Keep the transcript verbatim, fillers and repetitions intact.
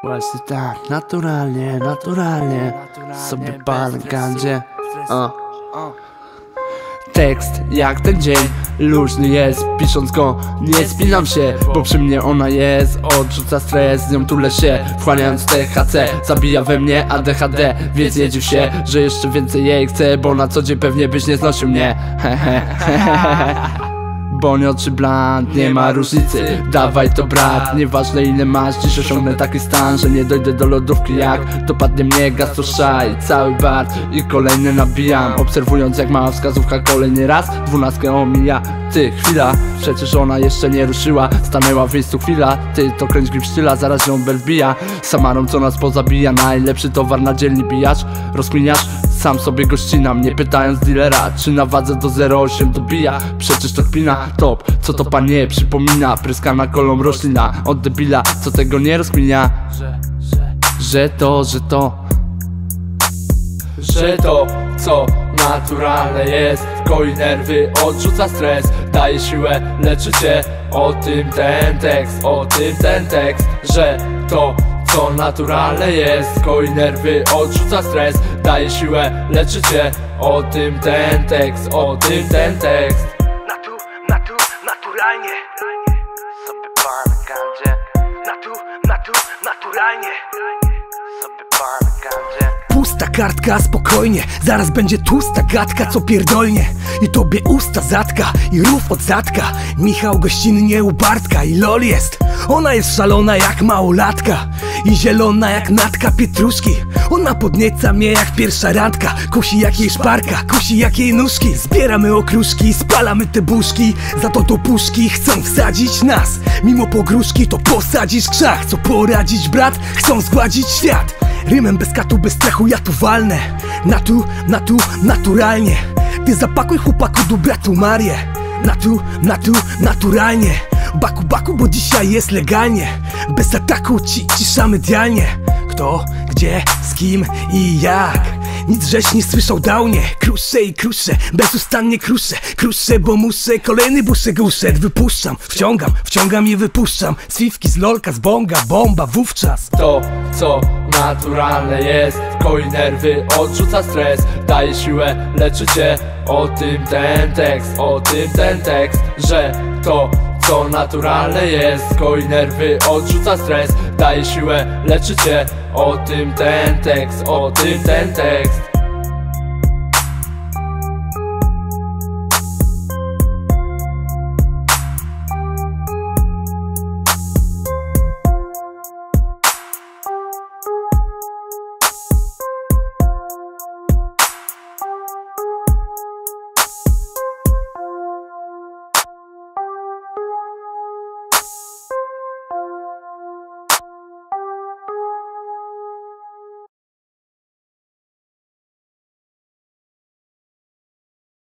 Właśnie tak, naturalnie, naturalnie sobie palę gandzie. O. Tekst jak ten dzień, luźny jest, pisząc go nie spinam się, bo przy mnie ona jest. Odrzuca stres, z nią tulę się, wchłaniając T H C. Zabija we mnie A D H D, więc nie dziw się, że jeszcze więcej jej chcę, bo na co dzień pewnie byś nie znosił mnie. Bonio czy bland, nie ma różnicy, dawaj to brat. Nieważne ile masz, dziś osiągnę taki stan, że nie dojdę do lodówki jak dopadnie mnie gaz to szaj. Cały bar i kolejny nabijam, obserwując jak mała wskazówka kolejny raz dwunastkę omija. Ty, chwila, przecież ona jeszcze nie ruszyła, stanęła w miejscu chwila. Ty, to kręć grip sztyla, zaraz ją bel wbija. Samarą co nas pozabija, najlepszy towar na dzielni bijacz. Rozkminiasz? Sam sobie go ścinam, nie pytając dealera, czy na wadze do zero osiem dobija. Przecież to kpina, top, co to panie przypomina, pryskana kolą roślina od debila, co tego nie rozkminia. Że to, że to Że to, co naturalne jest, koi nerwy, odrzuca stres, daje siłę, leczy cię. O tym ten tekst, o tym ten tekst. Że to, co naturalne jest, koi nerwy, odrzuca stres, daje siłę, leczy cię. O tym ten tekst, o tym ten tekst. Natu, natu, naturalnie sobie palę gandzie. Natu, natu, naturalnie sobie palę gandzie. Pusta kartka, spokojnie, zaraz będzie tłusta gadka, co pierdolnie i tobie usta zatka i rów od zadka. Michał gościnnie u Bartka i lol jest. Ona jest szalona jak małolatka i zielona jak natka pietruszki. Ona podnieca mnie jak pierwsza randka, kusi jak jej szparka, kusi jak jej nóżki. Zbieramy okruszki, spalamy te buszki, za to do puszki chcą wsadzić nas. Mimo pogróżki to posadzisz krzak, co poradzić brat, chcą zgładzić świat. Rymem bez katu, bez strachu ja tu walnę. Natu, natu, naturalnie. Ty zapakuj chłopaku do bratu Marię. Natu, natu, naturalnie. Baku, baku, bo dzisiaj jest legalnie. Bez ataku ci cisza medialnie. Kto, gdzie, z kim i jak. Nic żeś nie słyszał downie. Kruszę i kruszę, bezustannie kruszę. Kruszę, bo muszę, kolejny buszek uszedł. Wypuszczam, wciągam, wciągam i wypuszczam. Z fifki, z lolka, z bonga, bomba wówczas. To, co naturalne jest, koi nerwy, odrzuca stres, daje siłę, leczy cię. O tym ten tekst, o tym ten tekst. Że to, co naturalne jest, koi nerwy, odrzuca stres, daje siłę, leczy cię. O tym ten tekst, o tym ten tekst.